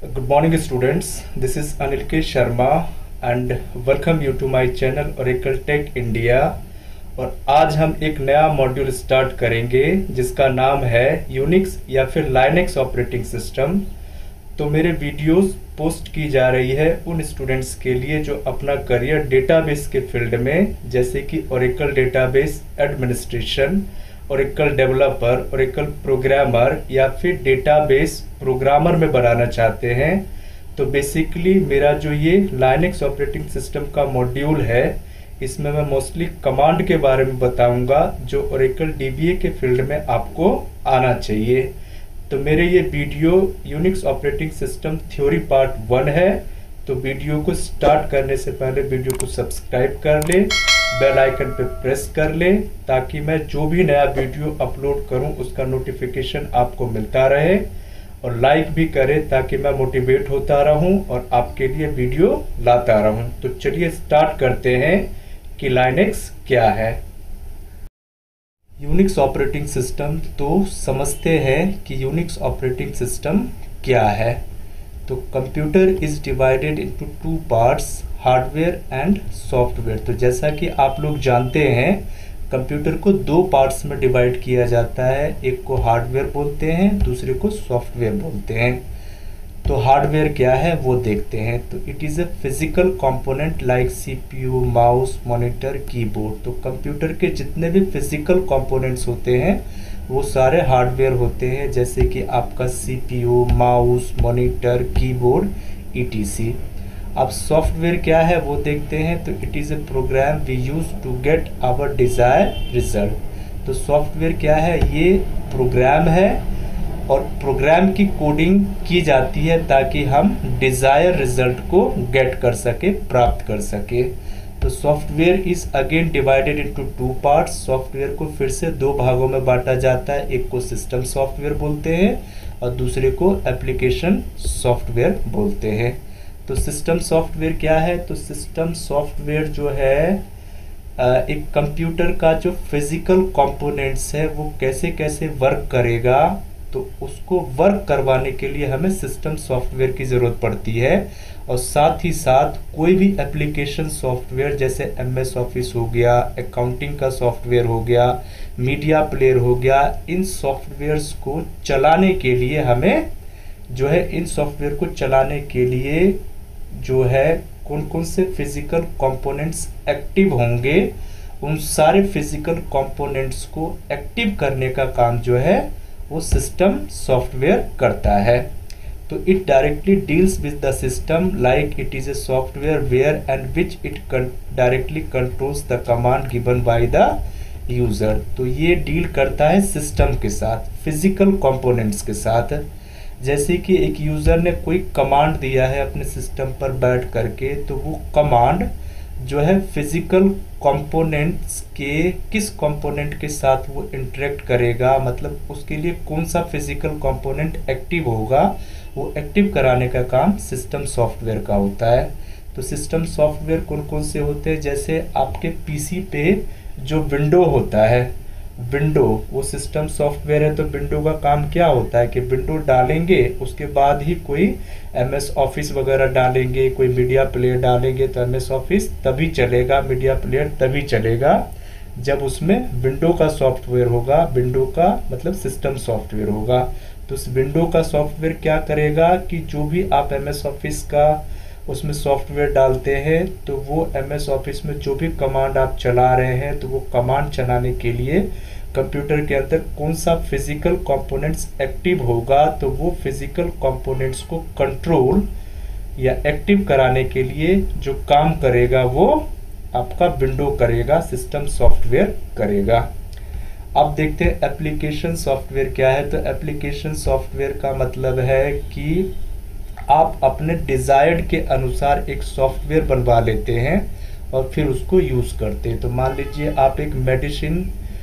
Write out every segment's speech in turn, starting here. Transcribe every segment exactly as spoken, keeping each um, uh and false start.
Good morning students, this is Anil K Sharma and welcome you to my channel Oracle Tech India। और आज हम एक नया module start करेंगे जिसका नाम है यूनिक्स या फिर लाइनेक्स ऑपरेटिंग सिस्टम। तो मेरे वीडियोस पोस्ट की जा रही है उन स्टूडेंट्स के लिए जो अपना करियर डेटाबेस के फील्ड में, जैसे कि Oracle database administration, Oracle developer, Oracle programmer या फिर डेटाबेस प्रोग्रामर में बनाना चाहते हैं। तो बेसिकली मेरा जो ये लाइनेक्स ऑपरेटिंग सिस्टम का मॉड्यूल है, इसमें मैं मोस्टली कमांड के बारे में बताऊंगा जो ओरेकल डीबीए के फील्ड में आपको आना चाहिए। तो मेरे ये video Unix operating system theory part one है। तो वीडियो को स्टार्ट करने से पहले वीडियो को सब्सक्राइब कर ले, बेल आइकन पे प्रेस कर ले, ताकि मैं जो भी नया वीडियो अपलोड करूं उसका नोटिफिकेशन आपको मिलता रहे, और लाइक भी करें ताकि मैं मोटिवेट होता रहूं और आपके लिए वीडियो लाता रहूं। तो चलिए स्टार्ट करते हैं कि लाइनेक्स क्या है। यूनिक्स ऑपरेटिंग सिस्टम तो समझते हैं कि यूनिक्स ऑपरेटिंग सिस्टम क्या है। तो computer is divided into two parts, hardware and software. तो जैसा कि आप लोग जानते हैं, कंप्यूटर को दो पार्ट्स में डिवाइड किया जाता है, एक को हार्डवेयर बोलते हैं, दूसरे को सॉफ्टवेयर बोलते हैं। तो हार्डवेयर क्या है वो देखते हैं। तो it is a physical component like CPU, mouse, monitor, keyboard. तो कंप्यूटर के जितने भी फिजिकल कंपोनेंट्स होते हैं वो सारे हार्डवेयर होते हैं, जैसे कि आपका CPU, mouse, monitor, keyboard, ETC. अब सॉफ्टवेयर क्या है वो देखते हैं। तो it is a program we use to get our desire result. तो सॉफ्टवेयर क्या है, ये प्रोग्राम है और प्रोग्राम की कोडिंग की जाती है ताकि हम डिज़ायर रिजल्ट को गेट कर सके, प्राप्त कर सके। तो software is again divided into two parts. Software को फिर से दो भागों में बांटा जाता है, एक को सिस्टम सॉफ्टवेयर बोलते हैं और दूसरे को एप्लीकेशन सॉफ्टवेयर बोलते हैं। तो सिस्टम सॉफ्टवेयर क्या है, तो सिस्टम सॉफ्टवेयर जो है एक कंप्यूटर का जो फिजिकल कंपोनेंट्स है वो कैसे कैसे वर्क करेगा, तो उसको वर्क करवाने के लिए हमें सिस्टम सॉफ्टवेयर की ज़रूरत पड़ती है। और साथ ही साथ कोई भी एप्लीकेशन सॉफ्टवेयर जैसे एमएस ऑफिस हो गया, अकाउंटिंग का सॉफ्टवेयर हो गया, मीडिया प्लेयर हो गया, इन सॉफ्टवेयर्स को चलाने के लिए हमें जो है इन सॉफ्टवेयर को चलाने के लिए जो है कौन कौन से फिजिकल कंपोनेंट्स एक्टिव होंगे, उन सारे फिजिकल कंपोनेंट्स को एक्टिव करने का काम जो है वो सिस्टम सॉफ्टवेयर करता है। तो it directly deals with the system like it is a software ware and which it directly controls the command given by the user. तो ये डील करता है सिस्टम के साथ, फिजिकल कंपोनेंट्स के साथ। जैसे कि एक यूजर ने कोई कमांड दिया है अपने सिस्टम पर बैठ करके, तो वो कमांड जो है फिजिकल कंपोनेंट्स के किस कंपोनेंट के साथ वो इंटरेक्ट करेगा, मतलब उसके लिए कौन सा फिजिकल कंपोनेंट एक्टिव होगा, वो एक्टिव कराने का काम सिस्टम सॉफ्टवेयर का होता है। तो सिस्टम सॉफ्टवेयर कौन कौन से होते हैं, जैसे आपके पीसी पे जो विंडो होता है, विंडो वो सिस्टम सॉफ्टवेयर है। तो विंडो का काम क्या होता है कि विंडो डालेंगे, उसके बाद ही कोई एमएस ऑफिस वगैरह डालेंगे, कोई मीडिया प्लेयर डालेंगे, तो एमएस ऑफिस तभी चलेगा, मीडिया प्लेयर तभी चलेगा जब उसमें विंडो का सॉफ्टवेयर होगा। विंडो का मतलब सिस्टम सॉफ्टवेयर होगा। तो उस विंडो का सॉफ्टवेयर क्या करेगा कि जो भी आप एमएस ऑफिस का उसमें सॉफ्टवेयर डालते हैं, तो वो एमएस ऑफिस में जो भी कमांड आप चला रहे हैं, तो वो कमांड चलाने के लिए कंप्यूटर के अंदर कौन सा फिजिकल कंपोनेंट्स एक्टिव होगा, तो वो फिजिकल कंपोनेंट्स को कंट्रोल या एक्टिव कराने के लिए जो काम करेगा वो आपका विंडो करेगा, सिस्टम सॉफ्टवेयर करेगा। अब देखते हैं एप्लीकेशन सॉफ्टवेयर क्या है। तो एप्लीकेशन सॉफ्टवेयर का मतलब है कि आप अपने डिज़ायर्ड के अनुसार एक सॉफ्टवेयर बनवा लेते हैं और फिर उसको यूज़ करते हैं। तो मान लीजिए आप एक मेडिसिन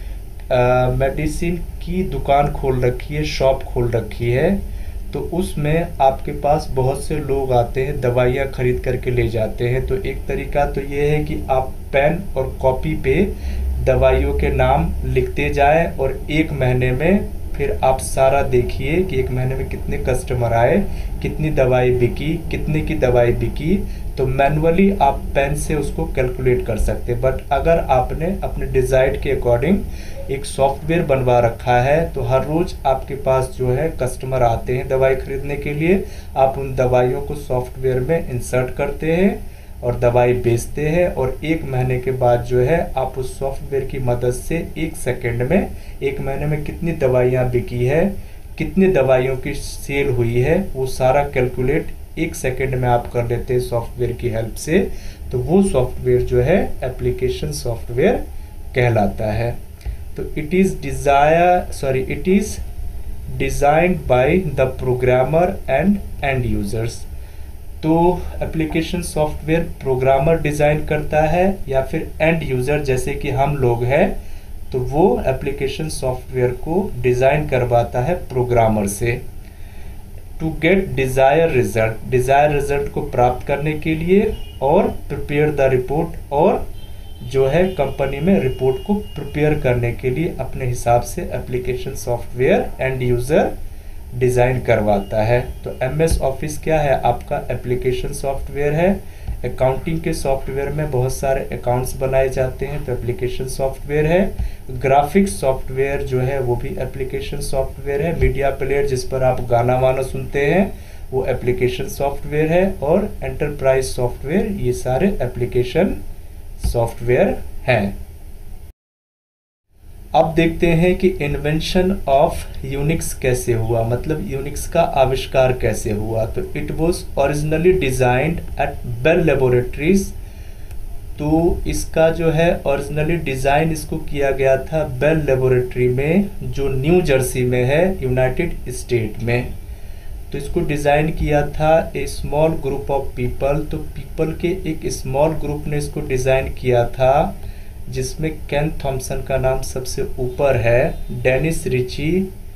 मेडिसिन की दुकान खोल रखी है, शॉप खोल रखी है, तो उसमें आपके पास बहुत से लोग आते हैं, दवाइयाँ खरीद करके ले जाते हैं। तो एक तरीका तो ये है कि आप पेन और कॉपी पे दवाइयों के नाम लिखते जाएं और एक महीने में फिर आप सारा देखिए कि एक महीने में कितने कस्टमर आए, कितनी दवाई बिकी, कितने की दवाई बिकी, तो मैनुअली आप पेन से उसको कैलकुलेट कर सकते हैं। बट अगर आपने अपने डिजायर्ड के अकॉर्डिंग एक सॉफ्टवेयर बनवा रखा है तो हर रोज आपके पास जो है कस्टमर आते हैं दवाई खरीदने के लिए, आप उन दवाइयों को सॉफ्टवेयर में इंसर्ट करते हैं और दवाई बेचते हैं, और एक महीने के बाद जो है आप उस सॉफ्टवेयर की मदद से एक सेकंड में एक महीने में कितनी दवाइयाँ बिकी है, कितनी दवाइयों की सेल हुई है, वो सारा कैलकुलेट एक सेकंड में आप कर लेते हैं सॉफ्टवेयर की हेल्प से। तो वो सॉफ्टवेयर जो है एप्लीकेशन सॉफ्टवेयर कहलाता है। तो it is desire sorry it is designed by the programmer and end users. तो एप्लीकेशन सॉफ्टवेयर प्रोग्रामर डिजाइन करता है या फिर एंड यूजर जैसे कि हम लोग हैं, तो वो एप्लीकेशन सॉफ्टवेयर को डिजाइन करवाता है प्रोग्रामर से। To get desire result, desire result को प्राप्त करने के लिए, और प्रिपेयर द रिपोर्ट, और जो है कंपनी में रिपोर्ट को प्रिपेयर करने के लिए अपने हिसाब से application software end user design करवाता है। तो एम एस ऑफिस क्या है, आपका एप्लीकेशन सॉफ्टवेयर है। अकाउंटिंग के सॉफ्टवेयर में बहुत सारे अकाउंट्स बनाए जाते हैं तो एप्लीकेशन सॉफ्टवेयर है। ग्राफिक्स सॉफ्टवेयर जो है वो भी एप्लीकेशन सॉफ्टवेयर है। मीडिया प्लेयर जिस पर आप गाना वाना सुनते हैं वो एप्लीकेशन सॉफ्टवेयर है। और एंटरप्राइज सॉफ्टवेयर, ये सारे एप्लीकेशन सॉफ्टवेयर हैं। अब देखते हैं कि इन्वेंशन ऑफ यूनिक्स कैसे हुआ, मतलब यूनिक्स का आविष्कार कैसे हुआ। तो it was originally designed at Bell Laboratories. तो इसका जो है ओरिजिनली डिजाइन इसको किया गया था बेल लेबोरेटरी में, जो न्यू जर्सी में है, यूनाइटेड स्टेट में। तो इसको डिजाइन किया था a small group of people. तो पीपल के एक स्मॉल ग्रुप ने इसको डिजाइन किया था, जिसमें केन थॉम्सन का नाम सबसे ऊपर है, डेनिस रिची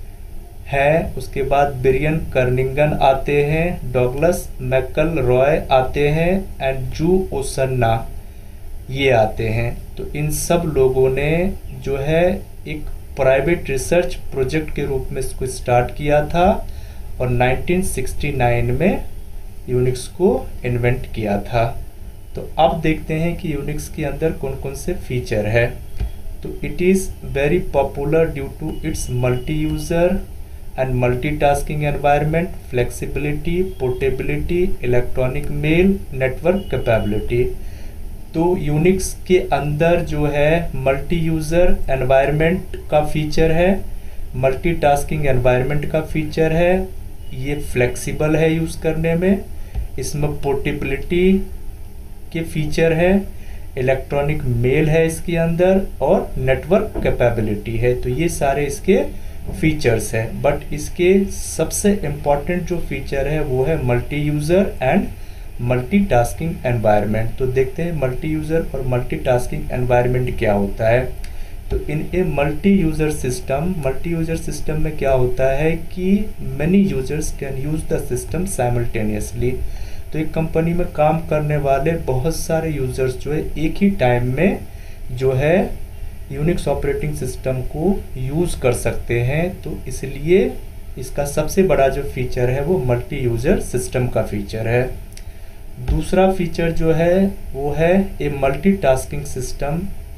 है, उसके बाद ब्रियन कर्निंगन आते हैं, डॉगलस मैकल रॉय आते हैं, एंड जू ओसन्ना ये आते हैं। तो इन सब लोगों ने जो है एक प्राइवेट रिसर्च प्रोजेक्ट के रूप में इसको स्टार्ट किया था और नाइनटीन सिक्सटी नाइन में यूनिक्स को इन्वेंट किया था। तो अब देखते हैं कि यूनिक्स के अंदर कौन कौन से फीचर है। तो it is very popular due to its multi user and multitasking environment, flexibility, portability, electronic mail, network capability. तो यूनिक्स के अंदर जो है मल्टी यूज़र एनवायरनमेंट का फीचर है, मल्टीटास्किंग एनवायरनमेंट का फीचर है, ये फ्लेक्सिबल है यूज़ करने में, इसमें पोर्टेबिलिटी के फीचर है, इलेक्ट्रॉनिक मेल है इसके अंदर, और नेटवर्क कैपेबिलिटी है। तो ये सारे इसके फीचर्स है। बट इसके सबसे इम्पॉर्टेंट जो फीचर है वो है multi user and multitasking environment. तो देखते हैं मल्टी यूज़र और मल्टीटास्किंग एनवायरनमेंट क्या होता है। तो in a multi user system, multi user system में क्या होता है कि many users can use the system simultaneously. तो एक कंपनी में काम करने वाले बहुत सारे यूजर्स जो है एक ही टाइम में जो है यूनिक्स ऑपरेटिंग सिस्टम को यूज़ कर सकते हैं। तो इसलिए इसका सबसे बड़ा जो फीचर है वो मल्टी यूज़र सिस्टम का फीचर है। दूसरा फीचर जो है वो है a multitasking system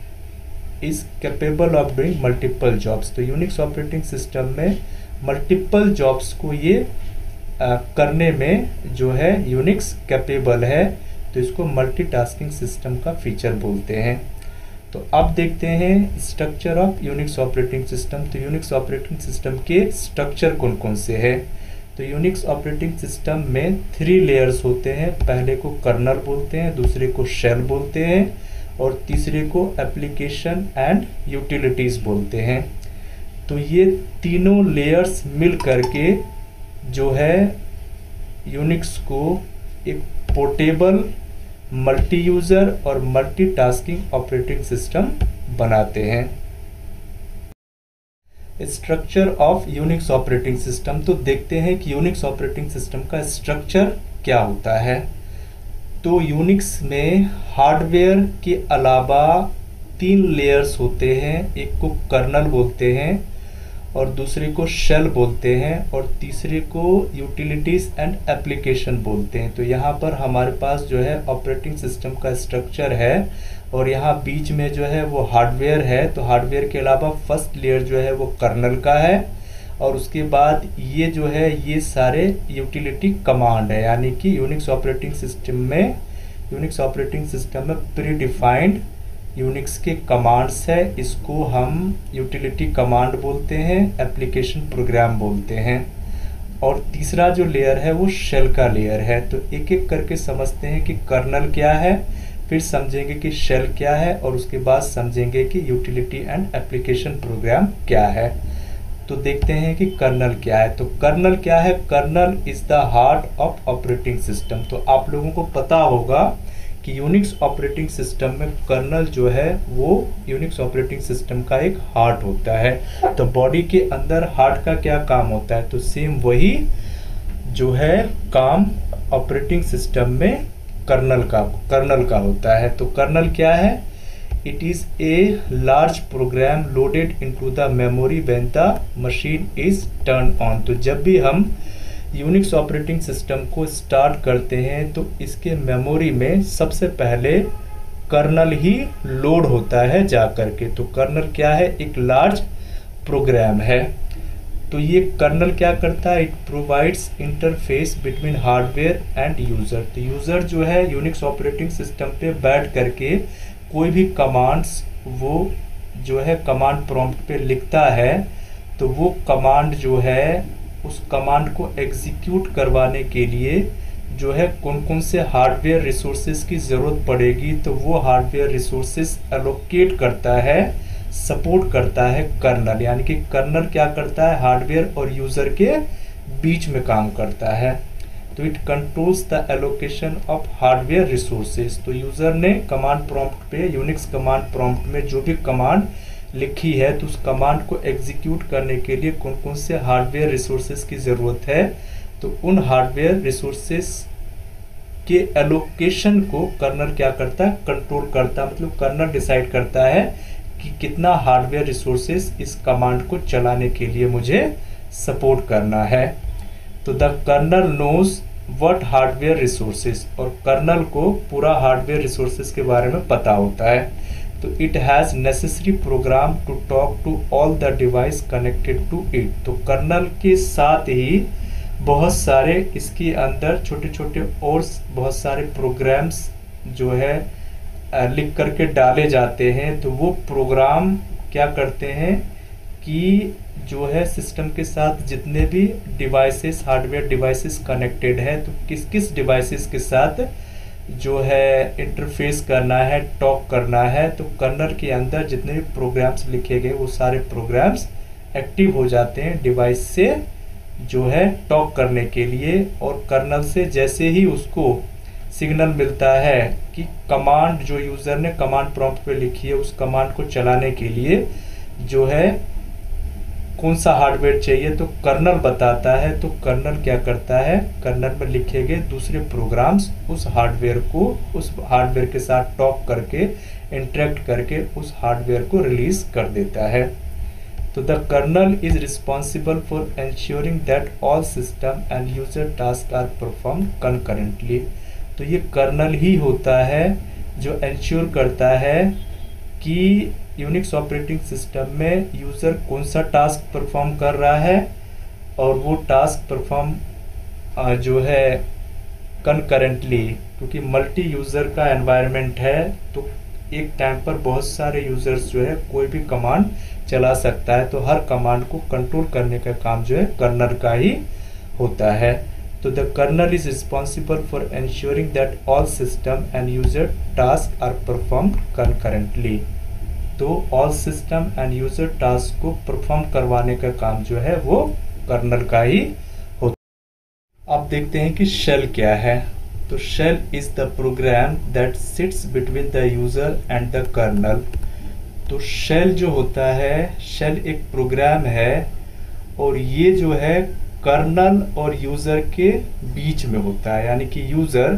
is capable of doing multiple jobs. तो यूनिक्स ऑपरेटिंग सिस्टम में मल्टीपल जॉब्स को ये आ, करने में जो है यूनिक्स कैपेबल है, तो इसको मल्टीटास्किंग सिस्टम का फीचर बोलते हैं। तो अब देखते हैं structure of Unix operating system. तो यूनिक्स ऑपरेटिंग सिस्टम के स्ट्रक्चर कौन कौन से हैं। तो यूनिक्स ऑपरेटिंग सिस्टम में थ्री लेयर्स होते हैं। पहले को कर्नल बोलते हैं, दूसरे को शेल बोलते हैं, और तीसरे को एप्लीकेशन एंड यूटिलिटीज़ बोलते हैं। तो ये तीनों लेयर्स मिल करके जो है यूनिक्स को एक पोर्टेबल, मल्टी यूज़र और मल्टीटास्किंग ऑपरेटिंग सिस्टम बनाते हैं। Structure of Unix operating system. तो देखते हैं कि यूनिक्स ऑपरेटिंग सिस्टम का स्ट्रक्चर क्या होता है। तो यूनिक्स में हार्डवेयर के अलावा तीन लेयर्स होते हैं। एक को कर्नल बोलते हैं, और दूसरे को शेल बोलते हैं और तीसरे को यूटिलिटीज़ एंड एप्लीकेशन बोलते हैं। तो यहाँ पर हमारे पास जो है ऑपरेटिंग सिस्टम का स्ट्रक्चर है और यहाँ बीच में जो है वो हार्डवेयर है। तो हार्डवेयर के अलावा फर्स्ट लेयर जो है वो कर्नल का है और उसके बाद ये जो है ये सारे यूटिलिटी कमांड है, यानी कि यूनिक्स ऑपरेटिंग सिस्टम में यूनिक्स ऑपरेटिंग सिस्टम में प्री डिफाइंड यूनिक्स के कमांड्स है, इसको हम यूटिलिटी कमांड बोलते हैं, एप्लीकेशन प्रोग्राम बोलते हैं। और तीसरा जो लेयर है वो शेल का लेयर है। तो एक एक करके समझते हैं कि कर्नल क्या है, फिर समझेंगे कि शेल क्या है और उसके बाद समझेंगे कि यूटिलिटी एंड एप्लीकेशन प्रोग्राम क्या है। तो देखते हैं कि कर्नल क्या है। तो कर्नल क्या है? Kernel is the heart of operating system. तो आप लोगों को पता होगा कि यूनिक्स ऑपरेटिंग सिस्टम में कर्नल जो है वो यूनिक्स ऑपरेटिंग सिस्टम का एक हार्ट होता है। तो बॉडी के अंदर हार्ट का क्या काम होता है? तो सेम वही जो है काम ऑपरेटिंग सिस्टम में कर्नल का कर्नल का होता है। तो कर्नल क्या है? It is a large program loaded into the memory when the machine is turn on. तो जब भी हम यूनिक्स ऑपरेटिंग सिस्टम को स्टार्ट करते हैं तो इसके मेमोरी में सबसे पहले कर्नल ही लोड होता है जा करके। तो कर्नल क्या है? एक लार्ज प्रोग्राम है। तो ये कर्नल क्या करता है? It provides interface between hardware and user. तो यूजर जो है यूनिक्स ऑपरेटिंग सिस्टम पे बैठ करके कोई भी कमांड्स वो जो है कमांड प्रॉम्प्ट पे लिखता है, तो वो कमांड जो है उस कमांड को एग्जीक्यूट करवाने के लिए जो है कौन कौन से हार्डवेयर रिसोर्सेज की ज़रूरत पड़ेगी, तो वो हार्डवेयर रिसोर्सेज एलोकेट करता है, सपोर्ट करता है कर्नल। यानी कि कर्नल क्या करता है? हार्डवेयर और यूज़र के बीच में काम करता है। तो it controls the allocation of hardware resources. तो यूज़र ने कमांड प्रॉम्प्ट पे यूनिक्स कमांड प्रॉम्प्ट में जो भी कमांड लिखी है तो उस कमांड को एग्जीक्यूट करने के लिए कौन कौन से हार्डवेयर रिसोर्सेज की ज़रूरत है, तो उन हार्डवेयर रिसोर्सेज के एलोकेशन को कर्नल क्या करता है? कंट्रोल करता है। मतलब कर्नल डिसाइड करता है कि कितना हार्डवेयर रिसोर्सेज इस कमांड को चलाने के लिए मुझे सपोर्ट करना है। तो the kernel knows what hardware resources, और कर्नल को पूरा हार्डवेयर रिसोर्सेज के बारे में पता होता है। तो it has necessary program to talk to all the device connected to it. तो कर्नल के साथ ही बहुत सारे इसके अंदर छोटे छोटे और बहुत सारे प्रोग्राम्स जो है लिख करके डाले जाते हैं। तो वो प्रोग्राम क्या करते हैं कि जो है सिस्टम के साथ जितने भी डिवाइसेस हार्डवेयर डिवाइसेस कनेक्टेड है, तो किस किस डिवाइसेस के साथ जो है इंटरफेस करना है, टॉक करना है, तो कर्नल के अंदर जितने भी प्रोग्राम्स लिखे गए वो सारे प्रोग्राम्स एक्टिव हो जाते हैं डिवाइस से जो है टॉक करने के लिए। और कर्नल से जैसे ही उसको सिग्नल मिलता है कि कमांड जो यूज़र ने कमांड प्रॉम्प्ट पे लिखी है उस कमांड को चलाने के लिए जो है कौन सा हार्डवेयर चाहिए, तो कर्नल बताता है। तो कर्नल क्या करता है? कर्नल में लिखे गए दूसरे प्रोग्राम्स उस हार्डवेयर को उस हार्डवेयर के साथ टॉक करके इंटरेक्ट करके उस हार्डवेयर को रिलीज कर देता है। तो the kernel is responsible for ensuring that all system and user task are perform concurrently. तो ये कर्नल ही होता है जो एंश्योर करता है कि यूनिक्स ऑपरेटिंग सिस्टम में यूज़र कौन सा टास्क परफॉर्म कर रहा है और वो टास्क परफॉर्म जो है कनकरेंटली, क्योंकि मल्टी यूज़र का एनवायरनमेंट है तो एक टाइम पर बहुत सारे यूज़र्स जो है कोई भी कमांड चला सकता है। तो हर कमांड को कंट्रोल करने का काम जो है कर्नल का ही होता है। तो the kernel is responsible for ensuring that all system and user task are perform concurrently. तो all system and user task को परफॉर्म करवाने का काम जो है वो कर्नल का ही होता है। अब देखते हैं कि शेल क्या है। तो shell is the program that sits between the user and the kernel. तो शेल जो होता है, शेल एक प्रोग्राम है और ये जो है कर्नल और यूजर के बीच में होता है। यानी कि यूजर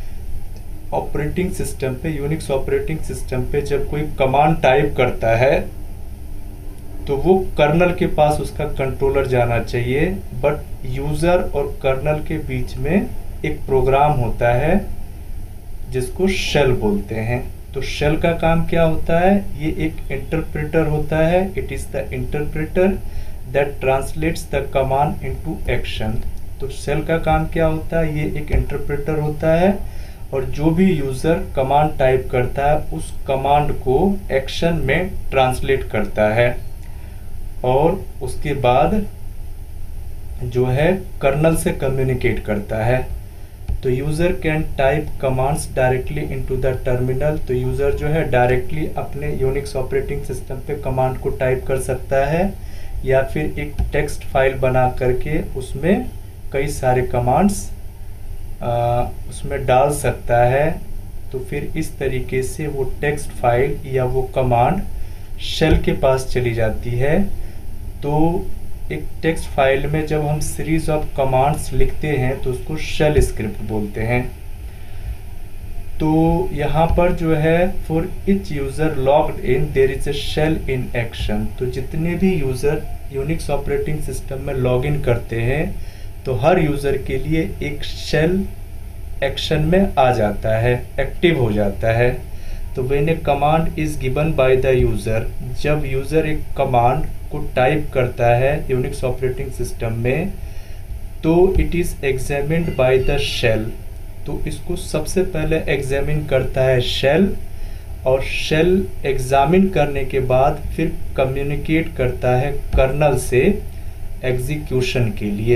ऑपरेटिंग सिस्टम पे यूनिक्स ऑपरेटिंग सिस्टम पे जब कोई कमांड टाइप करता है तो वो कर्नल के पास उसका कंट्रोलर जाना चाहिए, बट यूज़र और कर्नल के बीच में एक प्रोग्राम होता है जिसको शेल बोलते हैं। तो शेल का काम क्या होता है? ये एक इंटरप्रेटर होता है। It is the interpreter that translates the command into action. तो शेल का काम क्या होता है? ये एक इंटरप्रेटर होता है और जो भी यूज़र कमांड टाइप करता है उस कमांड को एक्शन में ट्रांसलेट करता है और उसके बाद जो है कर्नल से कम्युनिकेट करता है। तो user can type commands directly into the terminal. तो यूज़र जो है डायरेक्टली अपने यूनिक्स ऑपरेटिंग सिस्टम पे कमांड को टाइप कर सकता है या फिर एक टेक्स्ट फाइल बना करके उसमें कई सारे कमांड्स उसमें डाल सकता है। तो फिर इस तरीके से वो टेक्स्ट फाइल या वो कमांड शेल के पास चली जाती है। तो एक टेक्स्ट फाइल में जब हम सीरीज ऑफ कमांड्स लिखते हैं तो उसको शेल स्क्रिप्ट बोलते हैं। तो यहाँ पर जो है for each user logged in there is a shell in action. तो जितने भी यूज़र यूनिक्स ऑपरेटिंग सिस्टम में लॉग इन करते हैं तो हर यूज़र के लिए एक शेल एक्शन में आ जाता है, एक्टिव हो जाता है। तो when a command is given by the user, जब यूज़र एक कमांड को टाइप करता है यूनिक्स ऑपरेटिंग सिस्टम में तो it is examined by the shell. तो इसको सबसे पहले एग्जामिन करता है शेल और शेल एग्जामिन करने के बाद फिर कम्युनिकेट करता है कर्नल से एग्जीक्यूशन के लिए।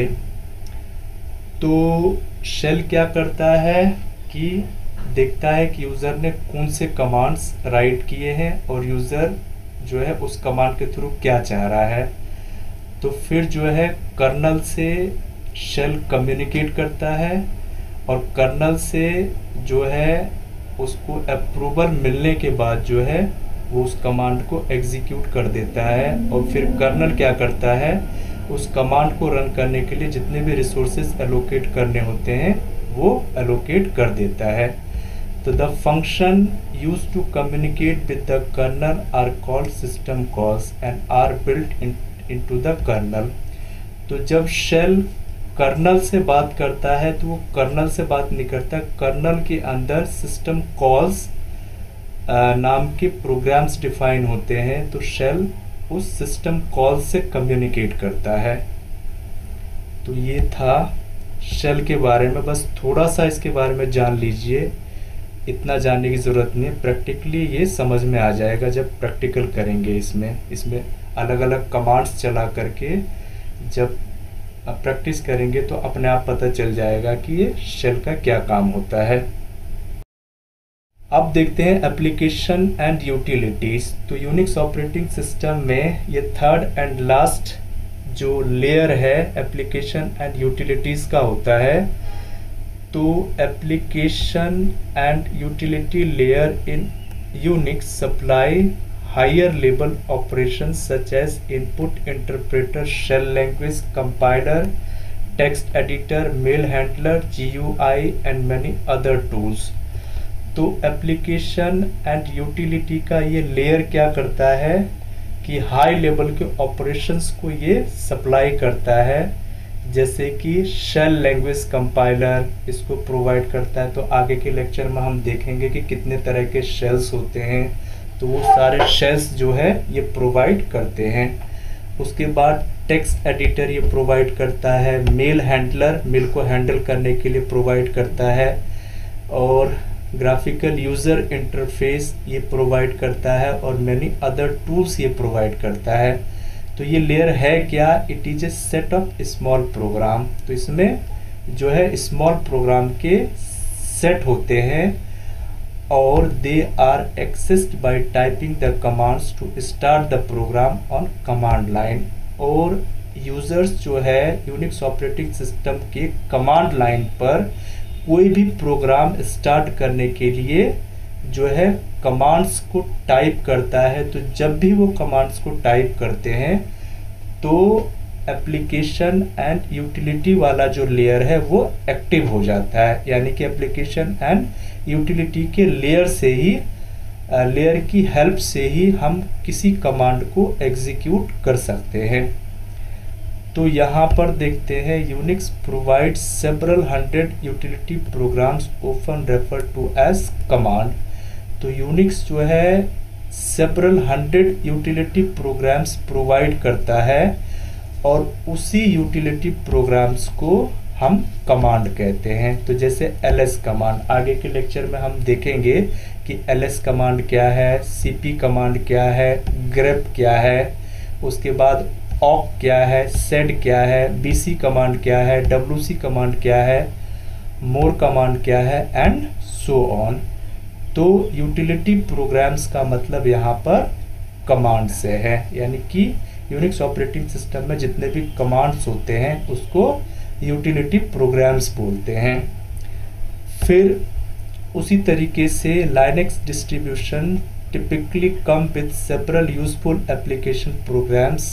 तो शेल क्या करता है कि देखता है कि यूज़र ने कौन से कमांड्स राइट किए हैं और यूज़र जो है उस कमांड के थ्रू क्या चाह रहा है। तो फिर जो है कर्नल से शेल कम्युनिकेट करता है और कर्नल से जो है उसको अप्रूवल मिलने के बाद जो है वो उस कमांड को एग्जीक्यूट कर देता है और फिर कर्नल क्या करता है, उस कमांड को रन करने के लिए जितने भी रिसोर्सेज एलोकेट करने होते हैं वो एलोकेट कर देता है। तो the function used to communicate with the kernel are called system calls and are built into the kernel. तो जब शेल कर्नल से बात करता है तो वो कर्नल से बात नहीं करता, कर्नल के अंदर सिस्टम कॉल्स नाम के प्रोग्राम्स डिफाइन होते हैं। तो शेल उस सिस्टम कॉल से कम्युनिकेट करता है। तो ये था शेल के बारे में, बस थोड़ा सा इसके बारे में जान लीजिए, इतना जानने की ज़रूरत नहीं है। प्रैक्टिकली ये समझ में आ जाएगा जब प्रैक्टिकल करेंगे। इसमें इसमें अलग अलग कमांड्स चला करके जब प्रैक्टिस करेंगे तो अपने आप पता चल जाएगा कि ये शेल का क्या काम होता है। अब देखते हैं एप्लीकेशन एंड यूटिलिटीज़। तो यूनिक्स ऑपरेटिंग सिस्टम में ये थर्ड एंड लास्ट जो लेयर है एप्लीकेशन एंड यूटिलिटीज़ का होता है। तो application and utility layer in Unix supply higher level operations such as input interpreter, shell language, compiler, text editor, mail handler, G U I and many other tools। तो application and utility का ये layer क्या करता है कि high level के operations को ये सप्लाई करता है, जैसे कि शेल लैंग्वेज कंपाइलर इसको प्रोवाइड करता है। तो आगे के लेक्चर में हम देखेंगे कि कितने तरह के शेल्स होते हैं, तो वो सारे शेल्स जो है ये प्रोवाइड करते हैं। उसके बाद टेक्स्ट एडिटर ये प्रोवाइड करता है, मेल हैंडलर मेल को हैंडल करने के लिए प्रोवाइड करता है, और ग्राफिकल यूज़र इंटरफेस ये प्रोवाइड करता है, और मैनी अदर टूल्स ये प्रोवाइड करता है। तो ये लेयर है क्या? It is a set of small program. तो इसमें जो है स्मॉल प्रोग्राम के सेट होते हैं और they are accessed by typing the commands to start the program on command line. और यूजर्स जो है यूनिक्स ऑपरेटिंग सिस्टम के कमांड लाइन पर कोई भी प्रोग्राम स्टार्ट करने के लिए जो है कमांड्स को टाइप करता है। तो जब भी वो कमांड्स को टाइप करते हैं तो एप्लीकेशन एंड यूटिलिटी वाला जो लेयर है वो एक्टिव हो जाता है, यानी कि एप्लीकेशन एंड यूटिलिटी के लेयर से ही लेयर की हेल्प से ही हम किसी कमांड को एग्जीक्यूट कर सकते हैं। तो यहाँ पर देखते हैं Unix provides several hundred utility programs often refer to as command. तो यूनिक्स जो है several hundred utility programs provide करता है और उसी यूटिलिटी प्रोग्राम्स को हम कमांड कहते हैं। तो जैसे एलएस कमांड, आगे के लेक्चर में हम देखेंगे कि एलएस कमांड क्या है, सीपी कमांड क्या है, ग्रेप क्या है, उसके बाद ऑक क्या है, सेड क्या है, बीसी कमांड क्या है, डब्ल्यूसी कमांड क्या है, मोर कमांड क्या है, एंड सो ऑन। तो यूटिलिटी प्रोग्राम्स का मतलब यहाँ पर कमांड से है, यानी कि यूनिक्स ऑपरेटिंग सिस्टम में जितने भी कमांड्स होते हैं उसको यूटिलिटी प्रोग्राम्स बोलते हैं। फिर उसी तरीके से Linux distribution typically come with several useful application programs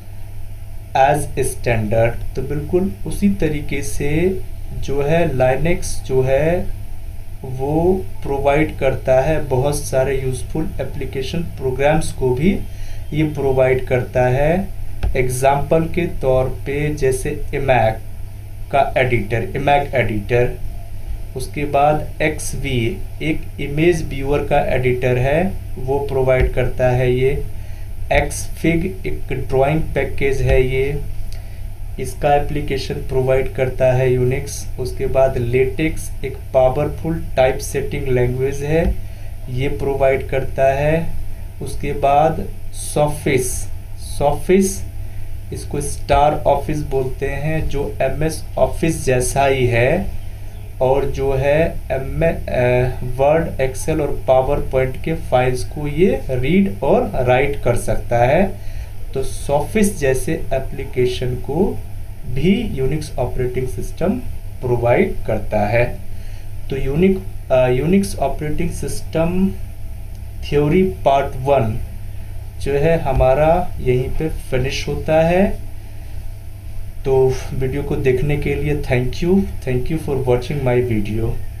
as standard. तो बिल्कुल उसी तरीके से जो है लाइनक्स जो है वो प्रोवाइड करता है बहुत सारे यूजफुल एप्लीकेशन प्रोग्राम्स को भी ये प्रोवाइड करता है। एग्जाम्पल के तौर पे जैसे इमैक का एडिटर, इमैक एडिटर, उसके बाद एक्सवी एक इमेज व्यूअर का एडिटर है वो प्रोवाइड करता है ये। एक्सफिग एक ड्राइंग पैकेज है ये, इसका एप्लीकेशन प्रोवाइड करता है यूनिक्स। उसके बाद लेटेक्स एक पावरफुल टाइप सेटिंग लैंग्वेज है, ये प्रोवाइड करता है। उसके बाद सॉफिस, सॉफिस इसको स्टार ऑफिस बोलते हैं, जो एमएस ऑफिस जैसा ही है और जो है एम वर्ड, एक्सेल और पावर पॉइंट के फाइल्स को ये रीड और राइट कर सकता है। तो सॉफिस जैसे एप्लीकेशन को भी यूनिक्स ऑपरेटिंग सिस्टम प्रोवाइड करता है। तो यूनिक Unix operating system theory part one जो है हमारा यहीं पे फिनिश होता है। तो वीडियो को देखने के लिए thank you thank you for watching my video.